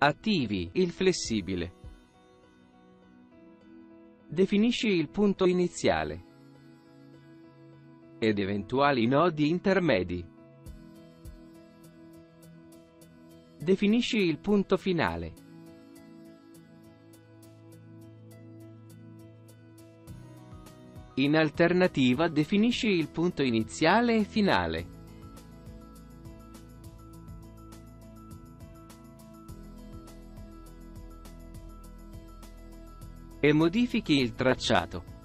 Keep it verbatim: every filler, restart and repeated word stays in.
Attivi il flessibile. Definisci il punto iniziale ed eventuali nodi intermedi. Definisci il punto finale. In alternativa, definisci il punto iniziale e finale. E modifichi il tracciato.